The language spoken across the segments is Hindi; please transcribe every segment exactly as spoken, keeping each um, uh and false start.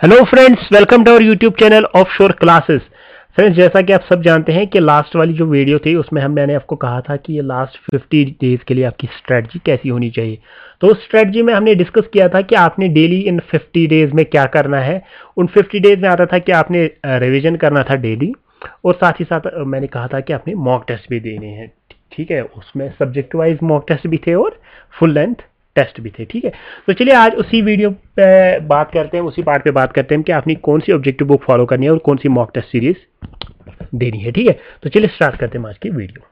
Hello friends, welcome to our YouTube channel offshore classes. Friends, जैसा कि आप सब जानते हैं कि लास्ट वाली जो वीडियो थी उसमें हम मैंने आपको कहा था कि ये लास्ट फिफ्टी डेज के लिए आपकी स्ट्रेटजी कैसी होनी चाहिए। तो उस स्ट्रेटजी में हमने डिस्कस किया था कि आपने डेली इन फिफ्टी डेज में क्या करना है। उन फिफ्टी डेज में आता था कि आपने रिविजन करना था डेली, और साथ ही साथ मैंने कहा था कि आपने मॉक टेस्ट भी देने हैं। ठीक है, उसमें सब्जेक्ट वाइज मॉक टेस्ट भी थे और फुल लेंथ टेस्ट भी थे। ठीक है, तो चलिए आज उसी वीडियो पे बात करते हैं, उसी पार्ट पे बात करते हैं कि आपने कौन सी ऑब्जेक्टिव बुक फॉलो करनी है और कौन सी मॉक टेस्ट सीरीज देनी है। ठीक है, तो चलिए स्टार्ट करते हैं आज की वीडियो।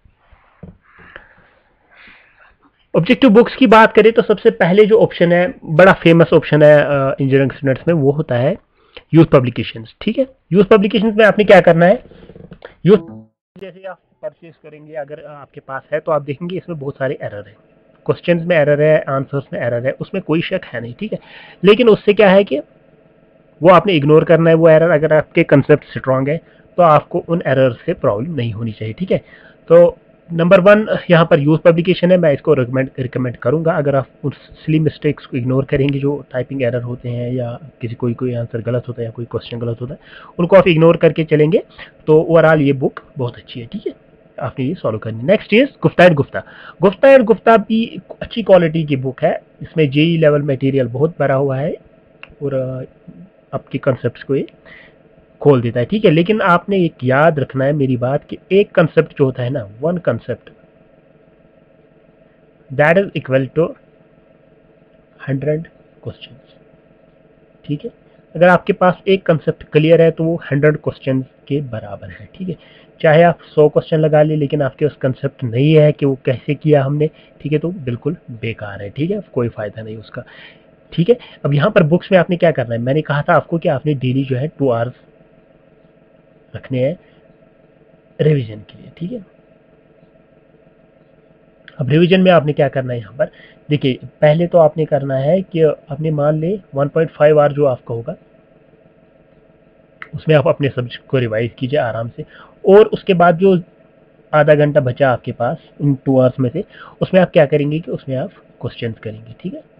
ऑब्जेक्टिव बुक्स की बात करें तो सबसे पहले जो ऑप्शन है, बड़ा फेमस ऑप्शन है इंजीनियरिंग स्टूडेंट्स में, वो होता है यूथ पब्लिकेशंस। ठीक है, यूथ पब्लिकेशंस में आपने क्या करना है, यूथ जैसे आप परचेज करेंगे, अगर आपके पास है तो आप देखेंगे इसमें बहुत सारे एरर है, क्वेश्चंस में एरर है, आंसर्स में एरर है, उसमें कोई शक है नहीं। ठीक है, लेकिन उससे क्या है कि वो आपने इग्नोर करना है वो एरर। अगर आपके कंसेप्ट स्ट्रांग है तो आपको उन एरर से प्रॉब्लम नहीं होनी चाहिए। ठीक है, तो नंबर वन यहाँ पर यूथ पब्लिकेशन है, मैं इसको रिकमेंड रिकमेंड करूंगा। अगर आप उन सिली मिस्टेक्स को इग्नोर करेंगे, जो टाइपिंग एरर होते हैं या किसी कोई कोई आंसर गलत होता है या कोई क्वेश्चन गलत होता है, उनको आप इग्नोर करके चलेंगे तो ओवरऑल ये बुक बहुत अच्छी है। ठीक है, आपने ये सॉल्व करनी। Next is Gupta and Gupta. Gupta and Gupta भी अच्छी क्वालिटी की बुक है। इसमें जेई लेवल मटेरियल बहुत भरा हुआ है और आपके कंसेप्ट को ये खोल देता है। ठीक है, लेकिन आपने एक याद रखना है मेरी बात कि एक कंसेप्ट जो होता है ना, one concept that is equal to hundred questions. ठीक है, अगर आपके पास एक कंसेप्ट क्लियर है तो वो हंड्रेड क्वेश्चन के बराबर है। ठीक है, चाहे आप सौ क्वेश्चन लगा ले, लेकिन आपके उस कंसेप्ट नहीं है कि वो कैसे किया हमने, ठीक है, तो बिल्कुल बेकार है। ठीक है, कोई फायदा नहीं उसका। ठीक है, अब यहाँ पर बुक्स में आपने क्या करना है, मैंने कहा था आपको कि आपने डेली जो है टू आवर्स रखने हैं रिवीजन के लिए। ठीक है, अब रिवीजन में आपने क्या करना है, यहाँ पर देखिए, पहले तो आपने करना है कि आपने मान ले वन पॉइंट फाइव आवर जो आपका होगा उसमें आप अपने सब्जेक्ट को रिवाइज कीजिए आराम से, और उसके बाद जो आधा घंटा बचा आपके पास इन टू आवर्स में से, उसमें आप क्या करेंगे कि उसमें आप क्वेश्चंस करेंगे। ठीक है,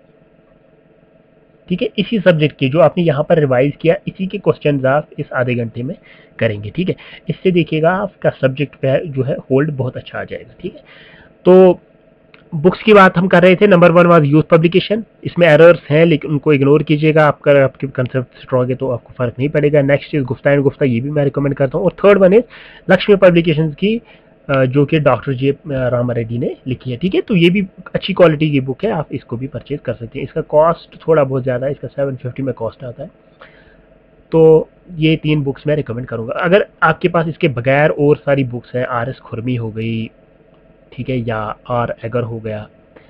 ठीक है, इसी सब्जेक्ट के जो आपने यहाँ पर रिवाइज किया, इसी के क्वेश्चंस आप इस आधे घंटे में करेंगे। ठीक है, इससे देखिएगा आपका सब्जेक्ट पे जो है होल्ड बहुत अच्छा आ जाएगा। ठीक है, तो बुक्स की बात हम कर रहे थे। Number one was youth publication, इसमें एरर्स हैं लेकिन उनको इग्नोर कीजिएगा। आपका आपके कंसेप्ट स्ट्रॉन्ग है तो आपको फर्क नहीं पड़ेगा। Next is Gupta and Gupta, ये भी मैं रिकमेंड करता हूँ। और third one is Lakshmi publications की, जो कि डॉक्टर जे रामा रेड्डी ने लिखी है। ठीक है, तो ये भी अच्छी क्वालिटी की बुक है, आप इसको भी परचेज कर सकते हैं। इसका कॉस्ट थोड़ा बहुत ज़्यादा है, इसका सेवन फिफ्टी में कॉस्ट आता है। तो ये तीन बुक्स मैं रिकमेंड करूँगा। अगर आपके पास इसके बगैर और सारी बुक्स हैं, आर एस खुरमी हो गई, ठीक है, या आर एगर हो गया,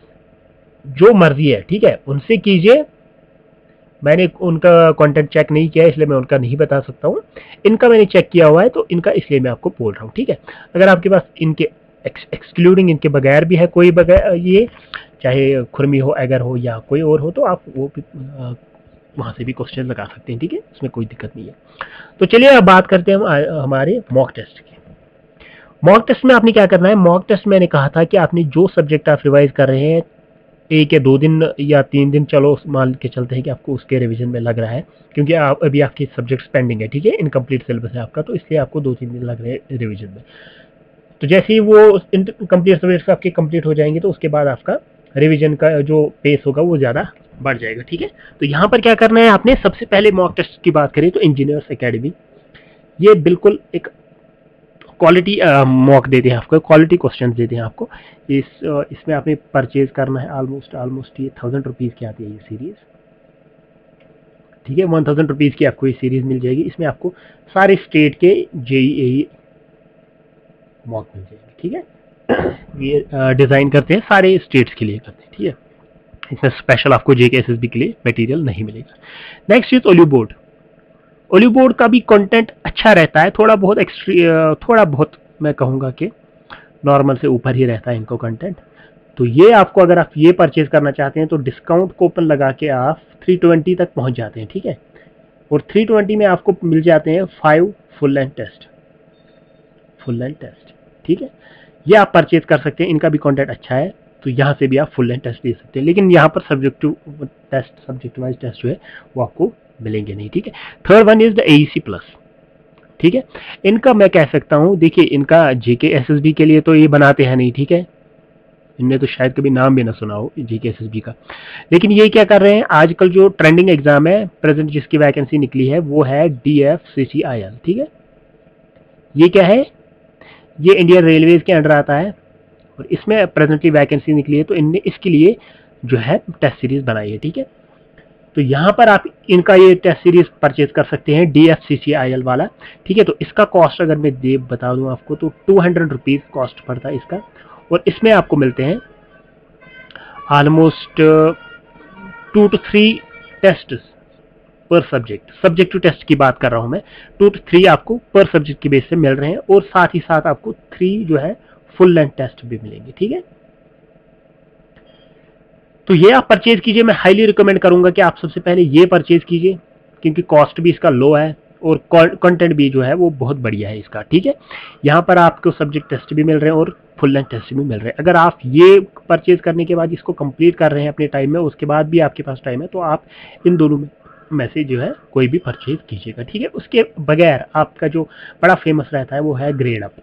जो मर्जी है, ठीक है, उनसे कीजिए। मैंने उनका कंटेंट चेक नहीं किया इसलिए मैं उनका नहीं बता सकता हूँ। इनका मैंने चेक किया हुआ है तो इनका इसलिए मैं आपको बोल रहा हूँ। ठीक है, अगर आपके पास इनके एक्सक्लूडिंग इनके बगैर भी है कोई बगैर, ये चाहे खुरमी हो, एगर हो या कोई और हो, तो आप वो भी वहाँ से भी क्वेश्चन लगा सकते हैं। ठीक है, इसमें कोई दिक्कत नहीं है। तो चलिए अब बात करते हैं हम हमारे मॉक टेस्ट की। मॉक टेस्ट में आपने क्या करना है, मॉक टेस्ट मैंने कहा था कि आपने जो सब्जेक्ट आप रिवाइज कर रहे हैं, एक या दो दिन या तीन दिन, चलो मान के चलते हैं कि आपको उसके रिवीजन में लग रहा है, क्योंकि आप अभी आपके सब्जेक्ट्स पेंडिंग है। ठीक है, इनकम्प्लीट सिलेबस है आपका, तो इसलिए आपको दो तीन दिन लग रहे हैं रिवीजन में। तो जैसे ही वो इनकम्प्लीट सब्जेक्ट्स आपके कंप्लीट हो जाएंगे तो उसके बाद आपका रिवीजन का जो पेस होगा वो ज़्यादा बढ़ जाएगा। ठीक है, तो यहाँ पर क्या करना है, आपने सबसे पहले मॉक टेस्ट की बात करें तो इंजीनियर्स एकेडमी, ये बिल्कुल एक क्वालिटी मॉक देते हैं आपको, क्वालिटी क्वेश्चन देते हैं आपको। इस uh, इसमें आपने परचेज करना है ऑलमोस्ट ऑलमोस्ट ये थाउजेंड रुपीज़ की आती है ये सीरीज़। ठीक है, वन थाउजेंड रुपीज़ की आपको ये सीरीज़ मिल जाएगी। इसमें आपको सारे स्टेट के जेई मॉक मिल जाएंगे। ठीक है, ये डिज़ाइन करते हैं सारे स्टेट्स के लिए करते हैं। ठीक है, इसमें स्पेशल आपको जेके एसएसबी के लिए मटेरियल नहीं मिलेगा। Next is olive board. Olive board का भी कंटेंट अच्छा रहता है, थोड़ा बहुत एक्सट्री थोड़ा बहुत मैं कहूँगा कि नॉर्मल से ऊपर ही रहता है इनको कंटेंट। तो ये आपको, अगर आप ये परचेज करना चाहते हैं तो डिस्काउंट कूपन लगा के आप थ्री ट्वेंटी तक पहुंच जाते हैं। ठीक है, और थ्री ट्वेंटी में आपको मिल जाते हैं five full length test, full length test. ठीक है, ये आप परचेज कर सकते हैं, इनका भी कंटेंट अच्छा है, तो यहाँ से भी आप फुल लेंथ टेस्ट दे सकते हैं। लेकिन यहाँ पर subjective test, subject wise test जो है वो आपको मिलेंगे नहीं, ठीक है। Third one is the AEC plus, ठीक है। इनका मैं कह सकता हूं, देखिए इनका जेके एसएसबी के लिए तो ये बनाते हैं नहीं, ठीक है, इनने तो शायद कभी नाम भी ना सुना हो जेके एसएसबी का। लेकिन ये क्या कर रहे हैं, आजकल जो ट्रेंडिंग एग्जाम है प्रेजेंट जिसकी वैकेंसी निकली है वो है डीएफसीसीआईएल, ठीक है। ये क्या है, ये इंडियन रेलवेज के अंडर आता है और इसमें प्रेजेंटली वैकेंसी निकली है, तो इनने इसके लिए जो है टेस्ट सीरीज बनाई है, ठीक है। तो यहां पर आप इनका ये टेस्ट सीरीज परचेज कर सकते हैं, डीएफसीसीआईएल वाला, ठीक है। तो इसका कॉस्ट अगर मैं दे बता दूं आपको तो टू हंड्रेड रुपीज कॉस्ट पड़ता है इसका, और इसमें आपको मिलते हैं almost two two three test per subject, subject two test की बात कर रहा हूं मैं, टू टू थ्री आपको पर सब्जेक्ट की बेस से मिल रहे हैं, और साथ ही साथ आपको थ्री जो है फुल लेंथ टेस्ट भी मिलेंगे, ठीक है। तो ये आप परचेज कीजिए, मैं हाईली रिकमेंड करूंगा कि आप सबसे पहले ये परचेज कीजिए, क्योंकि कॉस्ट भी इसका लो है और कंटेंट भी जो है वो बहुत बढ़िया है इसका, ठीक है। यहाँ पर आपको सब्जेक्ट टेस्ट भी मिल रहे हैं और फुल लेंथ टेस्ट भी मिल रहे हैं। अगर आप ये परचेज करने के बाद इसको कंप्लीट कर रहे हैं अपने टाइम में, उसके बाद भी आपके पास टाइम है, तो आप इन दोनों में में से जो है कोई भी परचेज कीजिएगा, ठीक है। उसके बगैर आपका जो बड़ा फेमस रहता है वो है ग्रेड अप,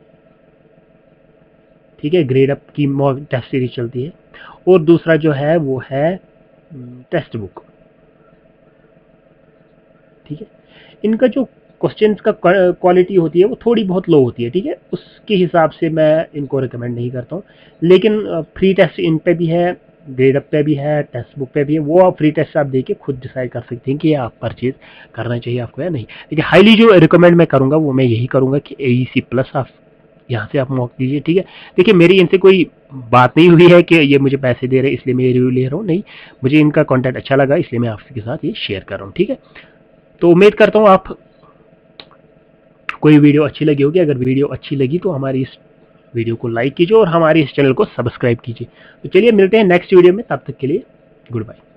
ठीक है, ग्रेड अप की टेस्ट सीरीज चलती है, और दूसरा जो है वो है टेक्स्ट बुक, ठीक है। इनका जो क्वेश्चंस का क्वालिटी होती है वो थोड़ी बहुत लो होती है, ठीक है, उसके हिसाब से मैं इनको रिकमेंड नहीं करता हूँ। लेकिन फ्री टेस्ट इन पे भी है, ग्रेड अप पे भी है, टेक्स्ट बुक पे भी है, वो आप फ्री टेस्ट आप देके खुद डिसाइड कर सकते हैं कि आप परचेज करना चाहिए आपको या नहीं। लेकिन हाईली जो रिकमेंड मैं करूँगा वो मैं यही करूँगा कि एईसी प्लस आप यहाँ से आप मॉक कीजिए, ठीक है। देखिए मेरी इनसे कोई बात नहीं हुई है कि ये मुझे पैसे दे रहे हैं इसलिए मैं ये रिव्यू ले रहा हूँ, नहीं, मुझे इनका कंटेंट अच्छा लगा इसलिए मैं आपके साथ ये शेयर कर रहा हूँ, ठीक है। तो उम्मीद करता हूँ आप कोई वीडियो अच्छी लगी होगी। अगर वीडियो अच्छी लगी तो हमारी इस वीडियो को लाइक कीजिए और हमारे इस चैनल को सब्सक्राइब कीजिए। तो चलिए मिलते हैं नेक्स्ट वीडियो में, तब तक के लिए गुड बाय।